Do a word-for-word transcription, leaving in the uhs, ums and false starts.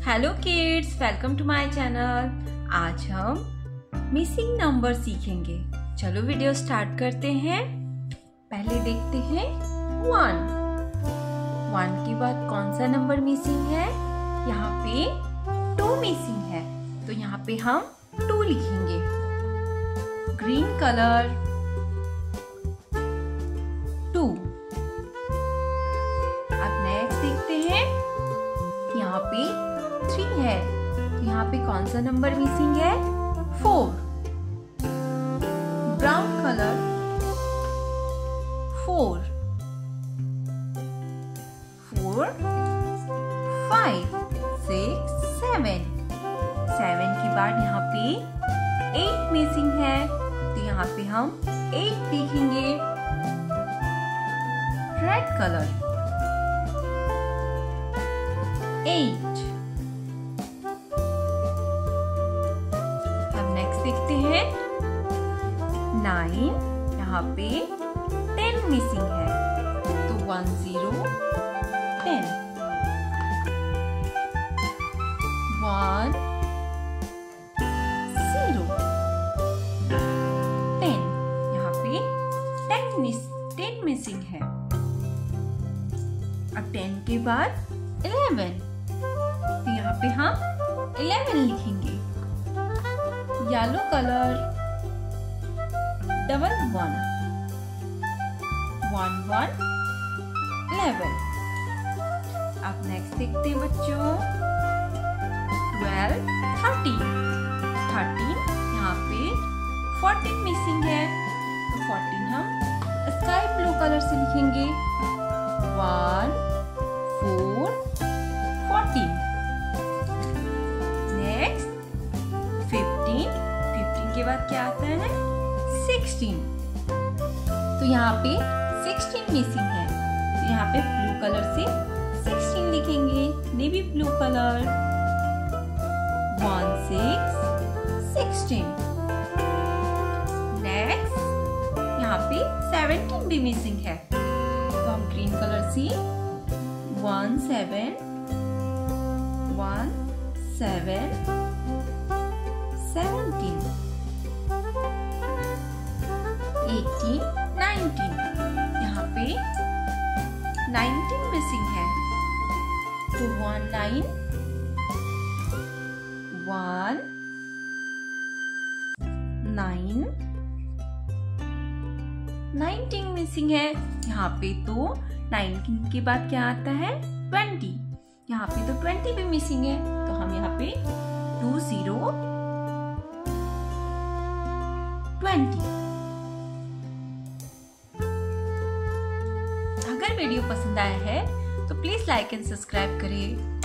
Hello kids, welcome to my channel. आज हम missing number सीखेंगे। चलो वीडियो स्टार्ट करते हैं। पहले देखते हैं वन। वन के बाद कौन सा नंबर मिसिंग है? यहाँ पे टू मिसिंग है, तो यहाँ पे हम टू लिखेंगे। Green colour two. अब नेक्स्ट देखते हैं, यहाँ पे थ्री है, तो यहाँ पे कौन सा नंबर मिसिंग है? Four. Brown colour four. Four, five, six, seven. Seven के बाद यहाँ पे एट मिसिंग है, तो यहाँ पे हम एट लिखेंगे। Red colour eight. अब नेक्स्ट देखते हैं नाइन। यहाँ पे टेन मिसिंग है, तो one zero ten. One zero ten. यहाँ पे टेन मिस टेन मिसिंग है। अब टेन के बाद इलेवन, तो यहाँ पे हम इलेवन लिखेंगे। Yellow colour double one. One one eleven. अब नेक्स्ट देखते हैं बच्चों, ट्वेल्व, थर्टीन। थर्टीन, यहाँ पे फोर्टीन मिसिंग है, तो फोर्टीन हम स्काई ब्लू कलर से लिखेंगे। One four fourteen. Next fifteen. Fifteen के बाद क्या आता है? सिक्सटीन। तो यहाँ पे सिक्सटीन मिसिंग है, तो यहाँ पे ब्लू कलर से सिक्सटीन लिखेंगे। Navy blue colour. One six sixteen. Next यहाँ पे सेवनटीन भी मिसिंग है, तो हम ग्रीन कलर से one seven one seven seventeen. Eighteen, nineteen. यहाँ पे नाइनटीन मिसिंग है, तो one nine one nine. Nineteen missing है, यहाँ पे तो नाइनटीन के बाद क्या आता है? ट्वेंटी। यहाँ पे तो ट्वेंटी भी मिसिंग है, तो हम यहाँ पे टू जीरो ट्वेंटी। अगर वीडियो पसंद आया है तो प्लीज लाइक एंड सब्सक्राइब करें।